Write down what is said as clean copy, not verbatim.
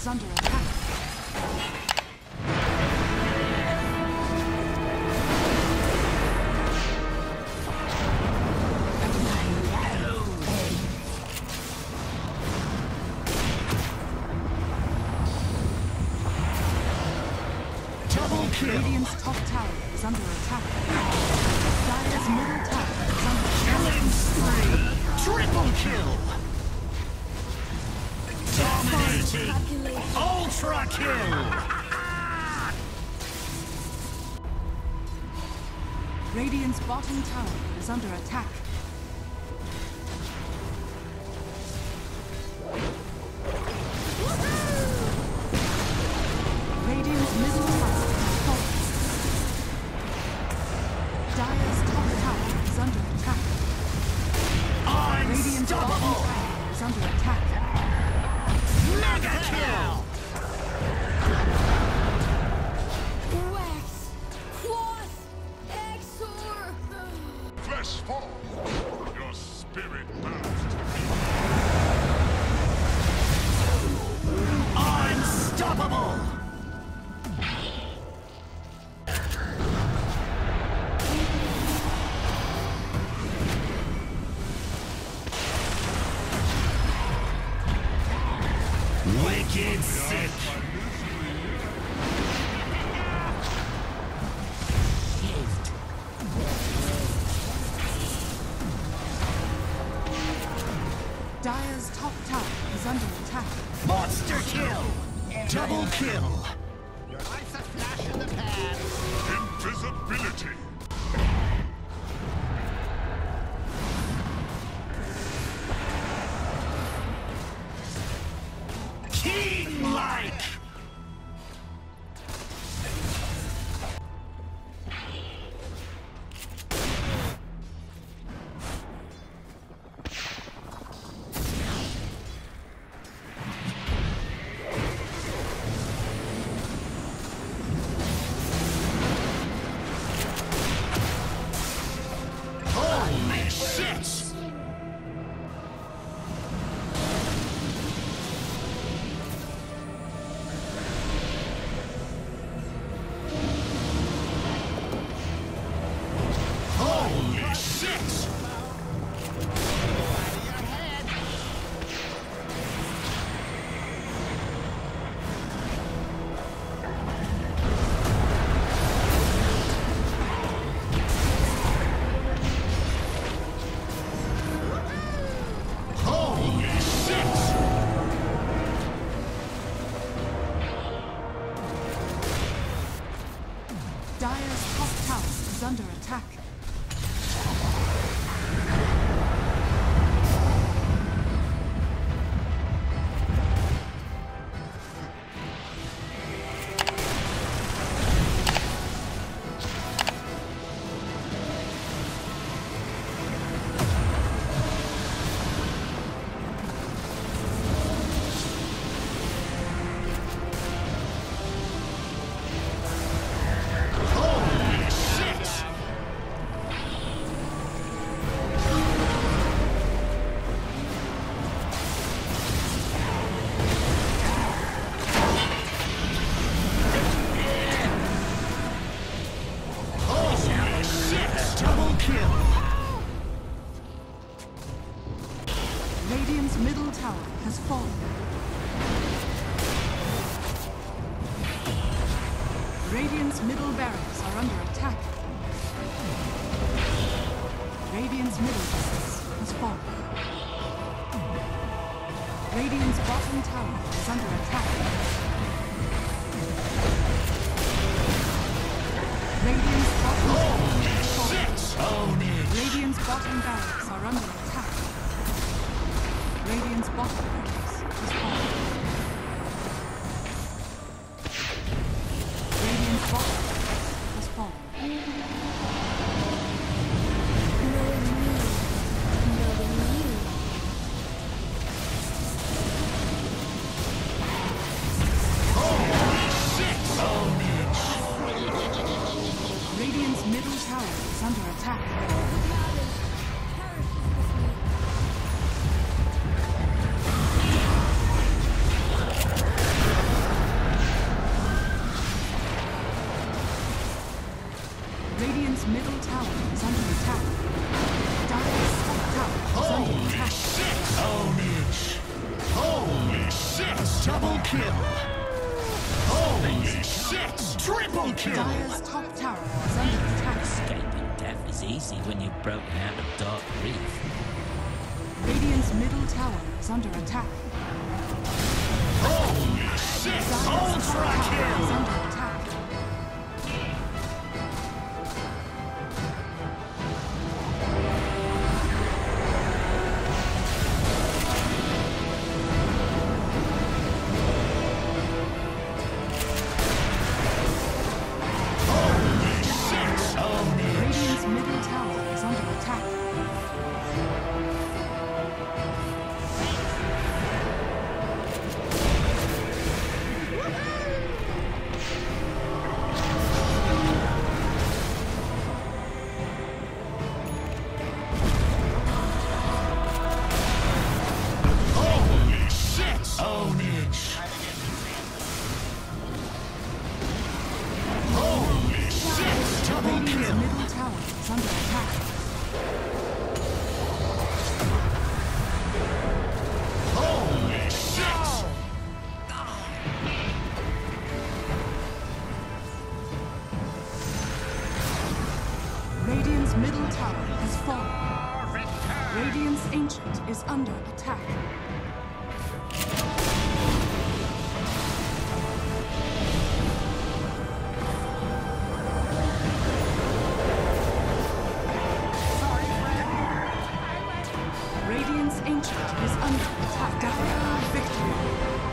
under attack. Radiant's top tower is under attack. Dire's middle tower is under Killing spree! Triple kill! Dominating! Ultra kill! Radiant's bottom tower is under attack. Radiant's middle tower is falling. Dire's top tower is under attack. Radiant's bottom tower is under attack. Mega kill! Wax! Quas! Exor! Flesh fall, your spirit bows to me. Unstoppable! Wicked sick! Dire's top tower is under attack. Monster kill! Double kill! Your life's a flash in the pan. Invisibility. King-like! Holy shit! Holy shit! Holy shit! Dire's top tower is under attack. Holy shit! Holy shit! Double kill! Radiant's middle tower has fallen. Radiant's middle barracks are under attack. Radiant's middle barracks has fallen. Radiant's bottom tower is under attack. Radiant's bottom tower has fallen. Own it! Radiant's bottom barracks are under attack. Radiant's bottom barracks has fallen. Radiant's bottom barracks has fallen. Holy shit! Own it! Radiant's middle tower is under attack. Radiant's middle tower is under attack. Dire's top tower is under Holy attack. shit! Carnage! Holy shit! Double kill! Holy shit! Triple kill! Dire's top tower is under attack. Escaping death is easy when you've broken out of Dark Reef. Radiant's middle tower is under attack. Holy shit! Dire's top Ultra tower is kill! under attack. Holy shit! Carnage! Radiant's middle tower is under attack. Holy shit! Carnage! Holy shit! Double Radiant's kill! middle tower is under attack. Holy shit! Radiant's middle tower has fallen. Radiant's ancient is under attack. Radiant's ancient is under attack. Dire victory.